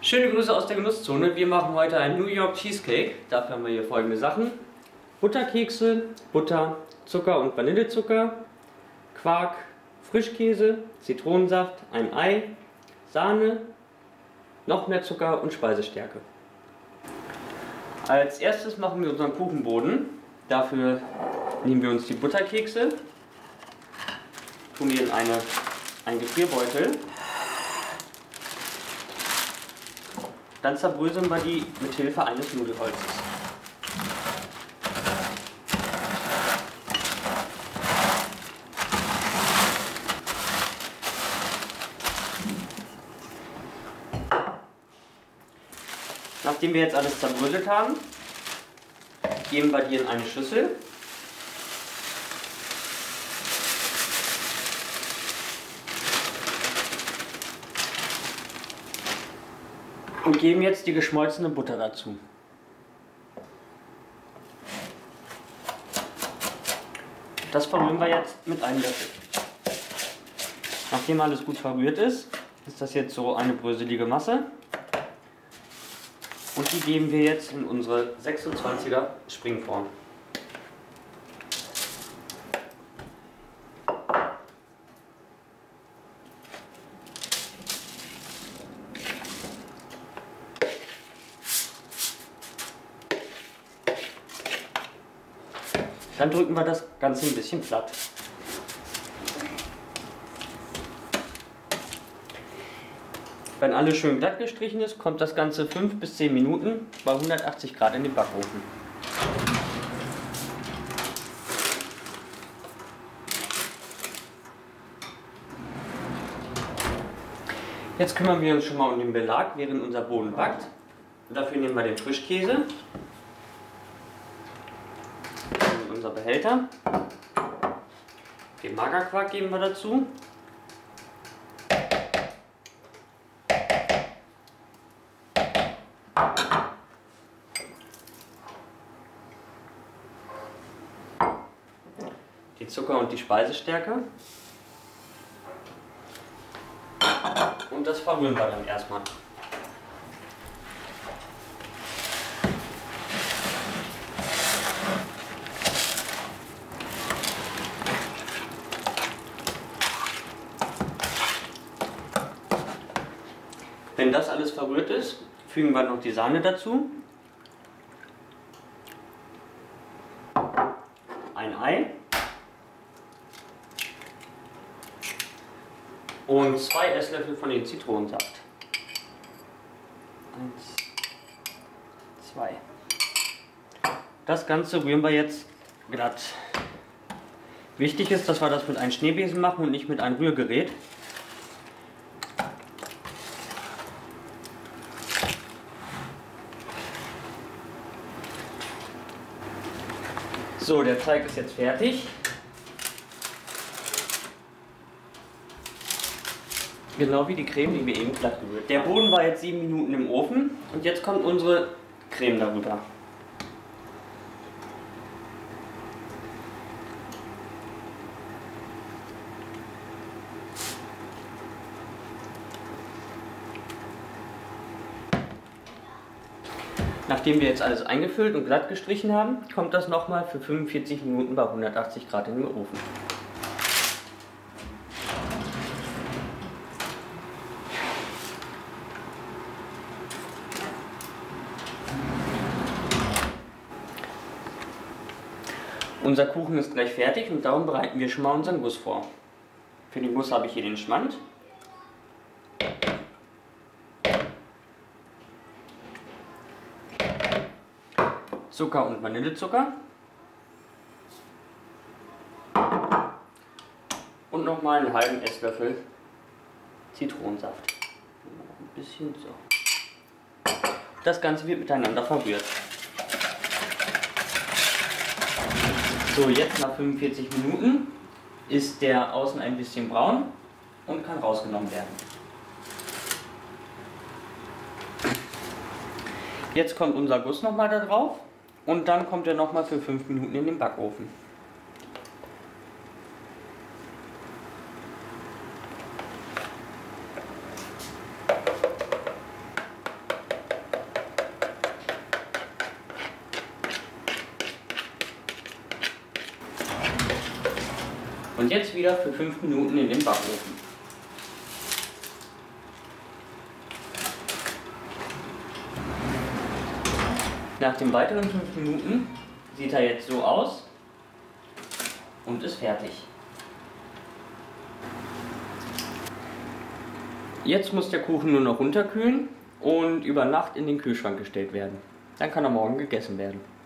Schöne Grüße aus der Genusszone. Wir machen heute einen New York Cheesecake. Dafür haben wir hier folgende Sachen: Butterkekse, Butter, Zucker und Vanillezucker, Quark, Frischkäse, Zitronensaft, ein Ei, Sahne, noch mehr Zucker und Speisestärke. Als erstes machen wir unseren Kuchenboden. Dafür nehmen wir uns die Butterkekse, tun die in einen Gefrierbeutel. Dann zerbröseln wir die mit Hilfe eines Nudelholzes. Nachdem wir jetzt alles zerbröselt haben, geben wir die in eine Schüssel. Und geben jetzt die geschmolzene Butter dazu. Das verrühren wir jetzt mit einem Löffel. Nachdem alles gut verrührt ist, ist das jetzt so eine bröselige Masse. Und die geben wir jetzt in unsere 26er Springform. Dann drücken wir das Ganze ein bisschen platt. Wenn alles schön glatt gestrichen ist, kommt das Ganze 5 bis 10 Minuten bei 180 Grad in den Backofen. Jetzt kümmern wir uns schon mal um den Belag, während unser Boden backt. Dafür nehmen wir den Frischkäse, unser Behälter, den Magerquark geben wir dazu. Die Zucker und die Speisestärke. Und das verrühren wir dann erstmal. Wenn das alles verrührt ist, fügen wir noch die Sahne dazu, ein Ei und 2 Esslöffel von dem Zitronensaft. 1, 2. Das Ganze rühren wir jetzt glatt. Wichtig ist, dass wir das mit einem Schneebesen machen und nicht mit einem Rührgerät. So, der Teig ist jetzt fertig. Genau wie die Creme, die wir eben glatt gerührt haben. Der Boden war jetzt 7 Minuten im Ofen und jetzt kommt unsere Creme darüber. Nachdem wir jetzt alles eingefüllt und glatt gestrichen haben, kommt das nochmal für 45 Minuten bei 180 Grad in den Ofen. Unser Kuchen ist gleich fertig und darum bereiten wir schon mal unseren Guss vor. Für den Guss habe ich hier den Schmand. Zucker und Vanillezucker und nochmal einen halben Esslöffel Zitronensaft. Ein bisschen so. Das Ganze wird miteinander verrührt. So, jetzt nach 45 Minuten ist der außen ein bisschen braun und kann rausgenommen werden. Jetzt kommt unser Guss nochmal da drauf. Und dann kommt er nochmal für 5 Minuten in den Backofen. Und jetzt wieder für 5 Minuten in den Backofen. Nach den weiteren 5 Minuten sieht er jetzt so aus und ist fertig. Jetzt muss der Kuchen nur noch runterkühlen und über Nacht in den Kühlschrank gestellt werden. Dann kann er morgen gegessen werden.